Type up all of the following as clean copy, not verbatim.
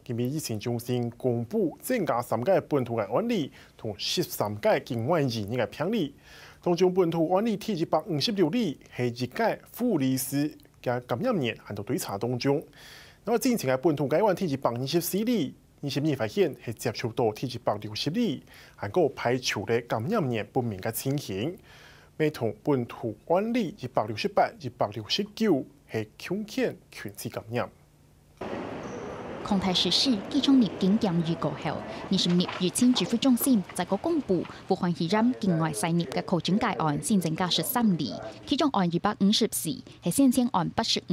今日疫情中心公布增加3個本土嘅案例，同13個境外移入嘅病例。當中本土案例第156例係一個護理師嘅感染源，喺度追查當中。那麼之前嘅本土個案第124例，20日發現係接觸到第160例，係個排除咧感染源不明嘅情形。未同本土案例168、169係強檢群體感染。 康泰實施機場入境檢疫過後，20日疫情指揮中心在個公布武漢肺炎境外輸入嘅確診個案新增加13例，其中案254係先前案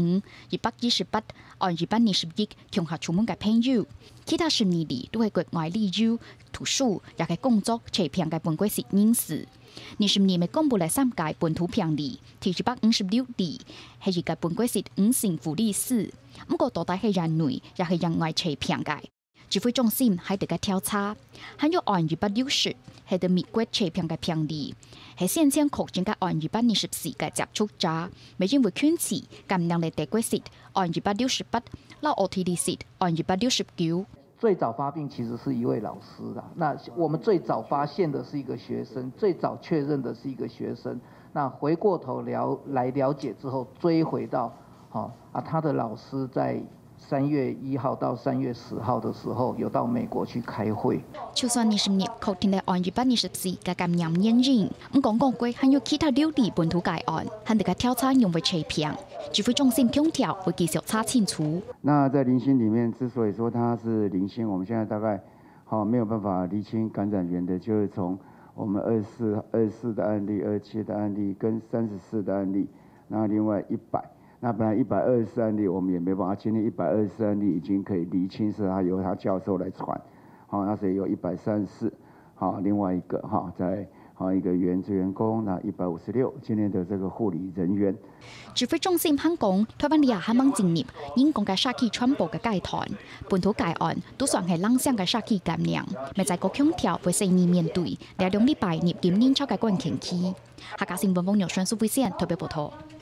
85、228、案221強下出門嘅朋友，其他12例都係國外旅遊、讀書也係工作扯平嘅本國籍人士。20日咪公布嚟3個本土病例，第156例係一個本國籍5姓護理師，不過多大係人內也係人外扯平嘅。指揮中心喺度嘅調查，還有案260係對美國扯平嘅病例，係先前確診嘅案224嘅接觸者，未因為圈子感染嚟德國籍案268，老奧地利籍案269。 最早發病其實是一位老師啦，那我們最早發現的是一個學生，最早確認的是一個學生。那回過頭來了解之後，追回到，他的老師在3月1號到3月10號的時候，有到美國去開會。 就算20日確定嘅案224嘅感染源人，唔講過還有其他6例本土個案，喺度嘅調查用為扯平。指揮中心強調會繼續查清楚。 那在零星裡面，之所以說它是零星，我們現在大概沒有辦法釐清感染源的，就是從我們24的案例、27的案例跟34的案例，然後另外100。那本來124案例，我們也沒辦法，今天124案例已經可以釐清是他由他教授來傳，那所以有134，另外一個在一個原職員工，那156今天的這個護理人員。 指揮中心香港台灣2萬正入，因公嘅社區傳播嘅階段，本土個案都算係冷聲嘅社區感染，咪在個強調會細膩面對，2禮拜入檢驗出嘅關鍵期。客家新聞網由張蘇慧先特別報道。